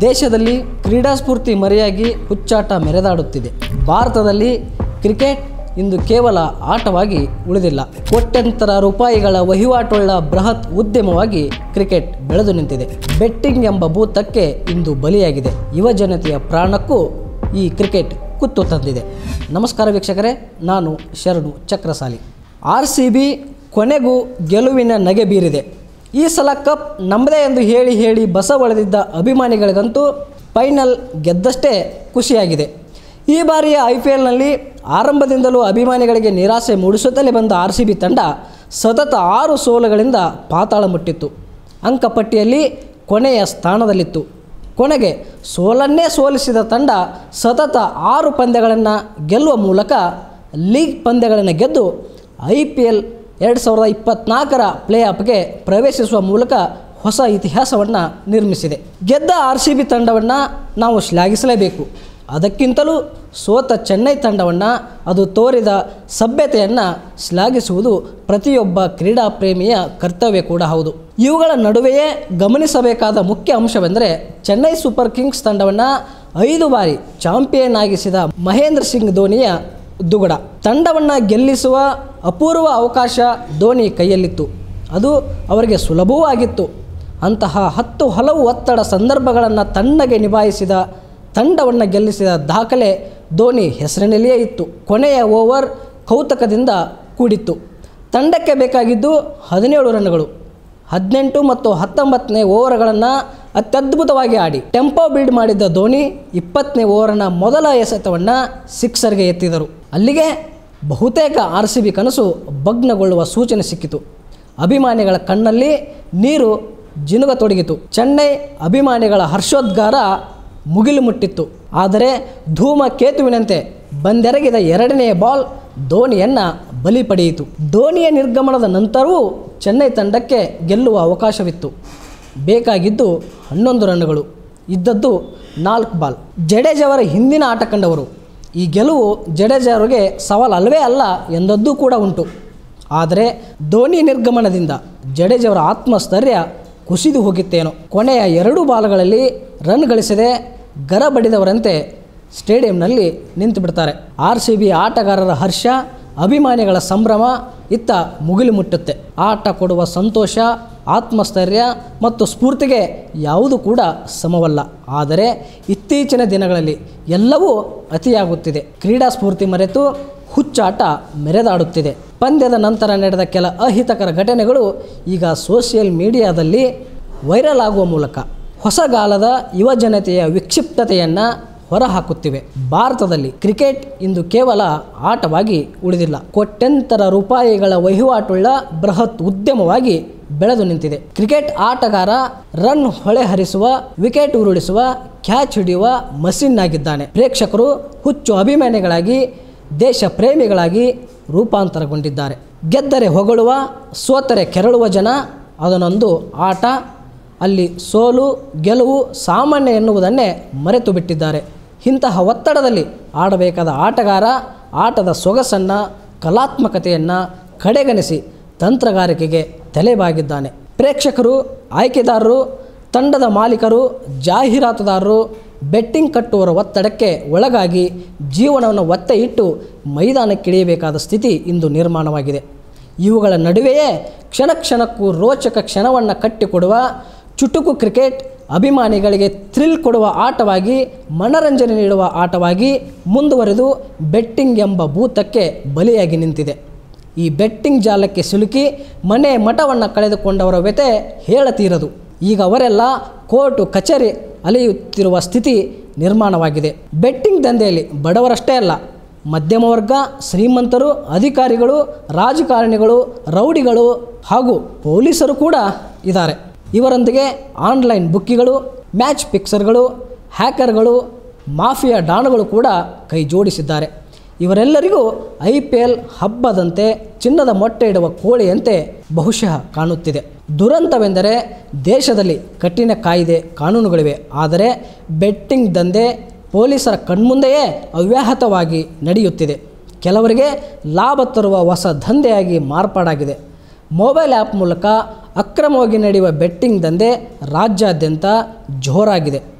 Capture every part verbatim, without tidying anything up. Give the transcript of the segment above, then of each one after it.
ದೇಶದಲ್ಲಿ ಕ್ರೀಡಾ ಸ್ಫೂರ್ತಿ ಮರೆಯಾಗಿ ಹುಚ್ಚಾಟ ಮೆರೆದಾಡುತ್ತಿದೆ. ಭಾರತದಲ್ಲಿ ಕ್ರಿಕೆಟ್ ಇಂದು ಕೇವಲ ಆಟವಾಗಿ ಉಳಿದಿಲ್ಲ. ಕೋಟ್ಯಂತರ ರೂಪಾಯಿಗಳ ವಹಿವಾಟುಳ್ಳ ಬೃಹತ್ ಉದ್ಯಮವಾಗಿ ಕ್ರಿಕೆಟ್ ಬೆಳೆದು ನಿಂತಿದೆ. ಬೆಟ್ಟಿಂಗ್ ಎಂಬ ಭೂತಕ್ಕೆ ಇಂದು ಬಲಿಯಾಗಿದೆ. ಯುವ ಜನತೆಯ ಪ್ರಾಣಕ್ಕೂ ಈ ಕ್ರಿಕೆಟ್ ಕುತ್ತು ತಂದಿದೆ. ನಮಸ್ಕಾರ ವೀಕ್ಷಕರೇ, ನಾನು ಶರಣು ಚಕ್ರಸಾಲಿ. ಆರ್ ಸಿ ಬಿ ಕೊನೆಗೂ ಗೆಲುವಿನ ನಗೆ ಬೀರಿದೆ. ಈ ಸಲ ಕಪ್ ನಮ್ಮದೇ ಎಂದು ಹೇಳಿ ಹೇಳಿ ಬಸವಳೆದಿದ್ದ ಅಭಿಮಾನಿಗಳಿಗಂತೂ ಫೈನಲ್ ಗೆದ್ದಷ್ಟೇ ಖುಷಿಯಾಗಿದೆ. ಈ ಬಾರಿಯ ಐ ಪಿ ಎಲ್ನಲ್ಲಿ ಆರಂಭದಿಂದಲೂ ಅಭಿಮಾನಿಗಳಿಗೆ ನಿರಾಸೆ ಮೂಡಿಸುತ್ತಲೇ ಬಂದ ಆರ್ ಸಿ ಬಿ ತಂಡ ಸತತ ಆರು ಸೋಲುಗಳಿಂದ ಪಾತಾಳ ಮುಟ್ಟಿತ್ತು. ಅಂಕಪಟ್ಟಿಯಲ್ಲಿ ಕೊನೆಯ ಸ್ಥಾನದಲ್ಲಿತ್ತು. ಕೊನೆಗೆ ಸೋಲನ್ನೇ ಸೋಲಿಸಿದ ತಂಡ ಸತತ ಆರು ಪಂದ್ಯಗಳನ್ನು ಗೆಲ್ಲುವ ಮೂಲಕ ಲೀಗ್ ಪಂದ್ಯಗಳನ್ನು ಗೆದ್ದು ಐ ಪಿ ಎಲ್ ಎರಡು ಸಾವಿರದ ಇಪ್ಪತ್ತ್ನಾಲ್ಕರ ಪ್ಲೇ ಆಫ್ಗೆ ಪ್ರವೇಶಿಸುವ ಮೂಲಕ ಹೊಸ ಇತಿಹಾಸವನ್ನು ನಿರ್ಮಿಸಿದೆ. ಗೆದ್ದ ಆರ್ ಸಿ ಬಿ ತಂಡವನ್ನು ನಾವು ಶ್ಲಾಘಿಸಲೇಬೇಕು. ಅದಕ್ಕಿಂತಲೂ ಸೋತ ಚೆನ್ನೈ ತಂಡವನ್ನು, ಅದು ತೋರಿದ ಸಭ್ಯತೆಯನ್ನು ಶ್ಲಾಘಿಸುವುದು ಪ್ರತಿಯೊಬ್ಬ ಕ್ರೀಡಾ ಪ್ರೇಮಿಯ ಕರ್ತವ್ಯ ಕೂಡ ಹೌದು. ಇವುಗಳ ನಡುವೆಯೇ ಗಮನಿಸಬೇಕಾದ ಮುಖ್ಯ ಅಂಶವೆಂದರೆ ಚೆನ್ನೈ ಸೂಪರ್ ಕಿಂಗ್ಸ್ ತಂಡವನ್ನು ಐದು ಬಾರಿ ಚಾಂಪಿಯನ್ ಆಗಿಸಿದ ಮಹೇಂದ್ರ ಸಿಂಗ್ ಧೋನಿಯ ದುಗುಡ. ತಂಡವನ್ನು ಗೆಲ್ಲಿಸುವ ಅಪೂರ್ವ ಅವಕಾಶ ಧೋನಿ ಕೈಯಲ್ಲಿತ್ತು. ಅದು ಅವರಿಗೆ ಸುಲಭವೂ ಆಗಿತ್ತು. ಅಂತಹ ಹತ್ತು ಹಲವು ಒತ್ತಡ ಸಂದರ್ಭಗಳನ್ನು ತಣ್ಣಗೆ ನಿಭಾಯಿಸಿದ ತಂಡವನ್ನು ಗೆಲ್ಲಿಸಿದ ದಾಖಲೆ ಧೋನಿ ಹೆಸರಿನಲ್ಲಿಯೇ ಇತ್ತು. ಕೊನೆಯ ಓವರ್ ಕೌತುಕದಿಂದ ಕೂಡಿತ್ತು. ತಂಡಕ್ಕೆ ಬೇಕಾಗಿದ್ದು ಹದಿನೇಳು ರನ್ಗಳು. ಹದಿನೆಂಟು ಮತ್ತು ಹತ್ತೊಂಬತ್ತನೇ ಓವರ್ಗಳನ್ನು ಅತ್ಯದ್ಭುತವಾಗಿ ಆಡಿ ಟೆಂಪೋ ಬಿಲ್ಡ್ ಮಾಡಿದ್ದ ಧೋನಿ ಇಪ್ಪತ್ತನೇ ಓವರ್ನ ಮೊದಲ ಎಸೆತವನ್ನು ಸಿಕ್ಸರ್ಗೆ ಎತ್ತಿದರು. ಅಲ್ಲಿಗೆ ಬಹುತೇಕ ಆರ್ ಸಿ ಬಿ ಕನಸು ಭಗ್ನಗೊಳ್ಳುವ ಸೂಚನೆ ಸಿಕ್ಕಿತು. ಅಭಿಮಾನಿಗಳ ಕಣ್ಣಲ್ಲಿ ನೀರು ಜಿನುಗತೊಡಗಿತು. ಚೆನ್ನೈ ಅಭಿಮಾನಿಗಳ ಹರ್ಷೋದ್ಗಾರ ಮುಗಿಲು ಮುಟ್ಟಿತ್ತು. ಆದರೆ ಧೂಮಕೇತುವಿನಂತೆ ಬಂದೆರಗಿದ ಎರಡನೆಯ ಬಾಲ್ ಧೋನಿಯನ್ನು ಬಲಿ ಪಡೆಯಿತು. ಧೋನಿಯ ನಿರ್ಗಮನದ ನಂತರವೂ ಚೆನ್ನೈ ತಂಡಕ್ಕೆ ಗೆಲ್ಲುವ ಅವಕಾಶವಿತ್ತು. ಬೇಕಾಗಿದ್ದು ಹನ್ನೊಂದು ರನ್ಗಳು, ಇದ್ದದ್ದು ನಾಲ್ಕು ಬಾಲ್. ಜಡೇಜಾವರ ಹಿಂದಿನ ಆಟ ಕಂಡವರು ಈ ಗೆಲುವು ಜಡೇಜಾವರಿಗೆ ಸವಾಲಲ್ಲವೇ ಅಲ್ಲ ಎಂದದ್ದೂ ಕೂಡ ಉಂಟು. ಆದರೆ ಧೋನಿ ನಿರ್ಗಮನದಿಂದ ಜಡೇಜಾವರ ಆತ್ಮಸ್ಥೈರ್ಯ ಕುಸಿದು ಹೋಗಿತ್ತೇನೋ. ಕೊನೆಯ ಎರಡು ಬಾಲ್ಗಳಲ್ಲಿ ರನ್ ಗಳಿಸದೆ ಗರಬಡಿದವರಂತೆ ಸ್ಟೇಡಿಯಂನಲ್ಲಿ ನಿಂತು ಬಿಡ್ತಾರೆ. ಆರ್ ಸಿ ಬಿ ಆಟಗಾರರ ಹರ್ಷ, ಅಭಿಮಾನಿಗಳ ಸಂಭ್ರಮ ಇತ್ತ ಮುಗಿಲು ಮುಟ್ಟುತ್ತೆ. ಆಟ ಕೊಡುವ ಸಂತೋಷ, ಆತ್ಮಸ್ಥೈರ್ಯ ಮತ್ತು ಸ್ಫೂರ್ತಿಗೆ ಯಾವುದು ಕೂಡ ಸಮವಲ್ಲ. ಆದರೆ ಇತ್ತೀಚಿನ ದಿನಗಳಲ್ಲಿ ಎಲ್ಲವೂ ಅತಿಯಾಗುತ್ತಿದೆ. ಕ್ರೀಡಾ ಸ್ಫೂರ್ತಿ ಮರೆತು ಹುಚ್ಚಾಟ ಮೆರೆದಾಡುತ್ತಿದೆ. ಪಂದ್ಯದ ನಂತರ ನಡೆದ ಕೆಲ ಅಹಿತಕರ ಘಟನೆಗಳು ಈಗ ಸೋಷಿಯಲ್ ಮೀಡಿಯಾದಲ್ಲಿ ವೈರಲ್ ಆಗುವ ಮೂಲಕ ಹೊಸಗಾಲದ ಯುವ ಜನತೆಯ ವಿಕ್ಷಿಪ್ತತೆಯನ್ನು ಹೊರಹಾಕುತ್ತಿವೆ. ಭಾರತದಲ್ಲಿ ಕ್ರಿಕೆಟ್ ಇಂದು ಕೇವಲ ಆಟವಾಗಿ ಉಳಿದಿಲ್ಲ. ಕೋಟ್ಯಂತರ ರೂಪಾಯಿಗಳ ವಹಿವಾಟುಳ್ಳ ಬೃಹತ್ ಉದ್ಯಮವಾಗಿ ಬೆಳೆದು ನಿಂತಿದೆ. ಕ್ರಿಕೆಟ್ ಆಟಗಾರ ರನ್ ಹೊಳೆ ಹರಿಸುವ, ವಿಕೆಟ್ ಉರುಳಿಸುವ, ಕ್ಯಾಚ್ ಹಿಡಿಯುವ ಮಷಿನ್ ಆಗಿದ್ದಾನೆ. ಪ್ರೇಕ್ಷಕರು ಹುಚ್ಚು ಅಭಿಮಾನಿಗಳಾಗಿ, ದೇಶ ಪ್ರೇಮಿಗಳಾಗಿ ರೂಪಾಂತರಗೊಂಡಿದ್ದಾರೆ. ಗೆದ್ದರೆ ಹೊಗಳುವ, ಸೋತರೆ ಕೆರಳುವ ಜನ. ಅದನ್ನೊಂದು ಆಟ. ಅಲ್ಲಿ ಸೋಲು ಗೆಲುವು ಸಾಮಾನ್ಯ ಎನ್ನುವುದನ್ನೇ ಮರೆತು ಬಿಟ್ಟಿದ್ದಾರೆ. ಇಂತಹ ಒತ್ತಡದಲ್ಲಿ ಆಡಬೇಕಾದ ಆಟಗಾರ ಆಟದ ಸೊಗಸನ್ನು, ಕಲಾತ್ಮಕತೆಯನ್ನು ಕಡೆಗಣಿಸಿ ತಂತ್ರಗಾರಿಕೆಗೆ ತಲೆಬಾಗಿದ್ದಾನೆ. ಪ್ರೇಕ್ಷಕರು, ಆಯ್ಕೆದಾರರು, ತಂಡದ ಮಾಲೀಕರು, ಜಾಹೀರಾತುದಾರರು, ಬೆಟ್ಟಿಂಗ್ ಕಟ್ಟುವವರ ಒತ್ತಡಕ್ಕೆ ಒಳಗಾಗಿ ಜೀವನವನ್ನು ಒತ್ತೆ ಇಟ್ಟು ಮೈದಾನಕ್ಕಿಳಿಯಬೇಕಾದ ಸ್ಥಿತಿ ಇಂದು ನಿರ್ಮಾಣವಾಗಿದೆ. ಇವುಗಳ ನಡುವೆಯೇ ಕ್ಷಣ ಕ್ಷಣಕ್ಕೂ ರೋಚಕ ಕ್ಷಣವನ್ನು ಕಟ್ಟಿಕೊಡುವ ಚುಟುಕು ಕ್ರಿಕೆಟ್ ಅಭಿಮಾನಿಗಳಿಗೆ ಥ್ರಿಲ್ ಕೊಡುವ ಆಟವಾಗಿ, ಮನರಂಜನೆ ನೀಡುವ ಆಟವಾಗಿ ಮುಂದುವರೆದು ಬೆಟ್ಟಿಂಗ್ ಎಂಬ ಭೂತಕ್ಕೆ ಬಲಿಯಾಗಿ ನಿಂತಿದೆ. ಈ ಬೆಟ್ಟಿಂಗ್ ಜಾಲಕ್ಕೆ ಸಿಲುಕಿ ಮನೆ ಮಠವನ್ನು ಕಳೆದುಕೊಂಡವರ ವ್ಯಥೆ ಹೇಳತೀರದು. ಈಗ ಅವರೆಲ್ಲ ಕೋರ್ಟು ಕಚೇರಿ ಅಲೆಯುತ್ತಿರುವ ಸ್ಥಿತಿ ನಿರ್ಮಾಣವಾಗಿದೆ. ಬೆಟ್ಟಿಂಗ್ ದಂಧೆಯಲ್ಲಿ ಬಡವರಷ್ಟೇ ಅಲ್ಲ, ಮಧ್ಯಮ ವರ್ಗ, ಶ್ರೀಮಂತರು, ಅಧಿಕಾರಿಗಳು, ರಾಜಕಾರಣಿಗಳು, ರೌಡಿಗಳು ಹಾಗೂ ಪೊಲೀಸರು ಕೂಡ ಇದ್ದಾರೆ. ಇವರೊಂದಿಗೆ ಆನ್ಲೈನ್ ಬುಕ್ಕಿಗಳು, ಮ್ಯಾಚ್ ಫಿಕ್ಸರ್ಗಳು, ಹ್ಯಾಕರ್ಗಳು, ಮಾಫಿಯಾ ಡಾನ್ಗಳು ಕೂಡ ಕೈ ಜೋಡಿಸಿದ್ದಾರೆ. ಇವರೆಲ್ಲರಿಗೂ ಐ ಪಿ ಎಲ್ ಹಬ್ಬದಂತೆ, ಚಿನ್ನದ ಮೊಟ್ಟೆ ಇಡುವ ಕೋಳಿಯಂತೆ ಬಹುಶಃ ಕಾಣುತ್ತಿದೆ. ದುರಂತವೆಂದರೆ ದೇಶದಲ್ಲಿ ಕಠಿಣ ಕಾಯ್ದೆ ಕಾನೂನುಗಳಿವೆ. ಆದರೆ ಬೆಟ್ಟಿಂಗ್ ದಂಧೆ ಪೊಲೀಸರ ಕಣ್ಮುಂದೆಯೇ ಅವ್ಯಾಹತವಾಗಿ ನಡೆಯುತ್ತಿದೆ. ಕೆಲವರಿಗೆ ಲಾಭ ತರುವ ಹೊಸ ದಂಧೆಯಾಗಿ ಮಾರ್ಪಾಡಾಗಿದೆ. ಮೊಬೈಲ್ ಆ್ಯಪ್ ಮೂಲಕ ಅಕ್ರಮವಾಗಿ ನಡೆಯುವ ಬೆಟ್ಟಿಂಗ್ ದಂಧೆ ರಾಜ್ಯಾದ್ಯಂತ ಜೋರಾಗಿದೆ.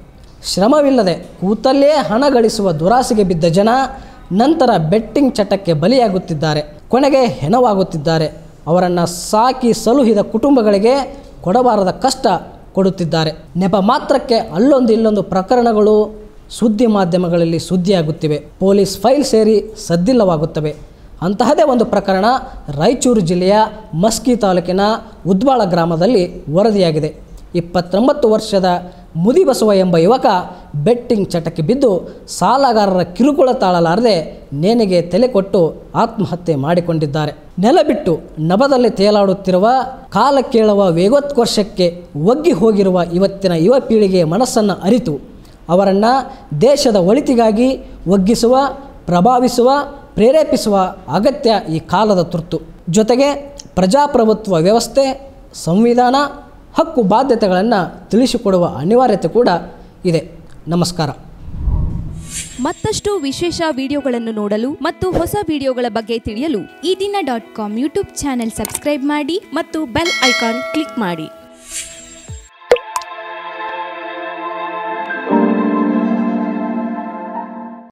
ಶ್ರಮವಿಲ್ಲದೆ ಕೂತಲ್ಲೇ ಹಣ ಗಳಿಸುವ ದುರಾಸೆಗೆ ಬಿದ್ದ ಜನ ನಂತರ ಬೆಟ್ಟಿಂಗ್ ಚಟಕ್ಕೆ ಬಲಿಯಾಗುತ್ತಿದ್ದಾರೆ, ಕೊನೆಗೆ ಹೆಣವಾಗುತ್ತಿದ್ದಾರೆ. ಅವರನ್ನು ಸಾಕಿ ಸಲುಹಿದ ಕುಟುಂಬಗಳಿಗೆ ಕೊಡಬಾರದ ಕಷ್ಟ ಕೊಡುತ್ತಿದ್ದಾರೆ. ನೆಪ ಮಾತ್ರಕ್ಕೆ ಅಲ್ಲೊಂದು ಇಲ್ಲೊಂದು ಪ್ರಕರಣಗಳು ಸುದ್ದಿ ಮಾಧ್ಯಮಗಳಲ್ಲಿ ಸುದ್ದಿಯಾಗುತ್ತಿವೆ, ಪೊಲೀಸ್ ಫೈಲ್ ಸೇರಿ ಸದ್ದಿಲ್ಲವಾಗುತ್ತವೆ. ಅಂತಹದೇ ಒಂದು ಪ್ರಕರಣ ರಾಯಚೂರು ಜಿಲ್ಲೆಯ ಮಸ್ಕಿ ತಾಲೂಕಿನ ಉದ್ವಾಳ ಗ್ರಾಮದಲ್ಲಿ ವರದಿಯಾಗಿದೆ. ಇಪ್ಪತ್ತೊಂಬತ್ತು ವರ್ಷದ ಮುದಿಬಸವ ಎಂಬ ಯುವಕ ಬೆಟ್ಟಿಂಗ್ ಚಟಕ್ಕೆ ಬಿದ್ದು ಸಾಲಗಾರರ ಕಿರುಕುಳ ತಾಳಲಾರದೆ ನೇಣಿಗೆ ತಲೆ ಕೊಟ್ಟು ಆತ್ಮಹತ್ಯೆ ಮಾಡಿಕೊಂಡಿದ್ದಾರೆ. ನೆಲ ಬಿಟ್ಟು ನಭದಲ್ಲಿ ತೇಲಾಡುತ್ತಿರುವ ಕಾಲ ಕೇಳುವ ವೇಗೋತ್ಕರ್ಷಕ್ಕೆ ಒಗ್ಗಿ ಹೋಗಿರುವ ಇವತ್ತಿನ ಯುವ ಪೀಳಿಗೆಯ ಮನಸ್ಸನ್ನು ಅರಿತು ಅವರನ್ನು ದೇಶದ ಒಳಿತಿಗಾಗಿ ಒಗ್ಗಿಸುವ, ಪ್ರಭಾವಿಸುವ, ಪ್ರೇರೇಪಿಸುವ ಅಗತ್ಯ ಈ ಕಾಲದ ತುರ್ತು. ಜೊತೆಗೆ ಪ್ರಜಾಪ್ರಭುತ್ವ ವ್ಯವಸ್ಥೆ, ಸಂವಿಧಾನ, ಹಕ್ಕು ಬಾಧ್ಯತೆಗಳನ್ನು ತಿಳಿಸಿಕೊಡುವ ಅನಿವಾರ್ಯತೆ ಕೂಡ ಇದೆ. ನಮಸ್ಕಾರ. ಮತ್ತಷ್ಟು ವಿಶೇಷ ವಿಡಿಯೋಗಳನ್ನು ನೋಡಲು ಮತ್ತು ಹೊಸ ವಿಡಿಯೋಗಳ ಬಗ್ಗೆ ತಿಳಿಯಲು ಈ ದಿನ dot com YouTube channel subscribe ಮಾಡಿ ಮತ್ತು ಬೆಲ್ ಐಕಾನ್ ಕ್ಲಿಕ್ ಮಾಡಿ.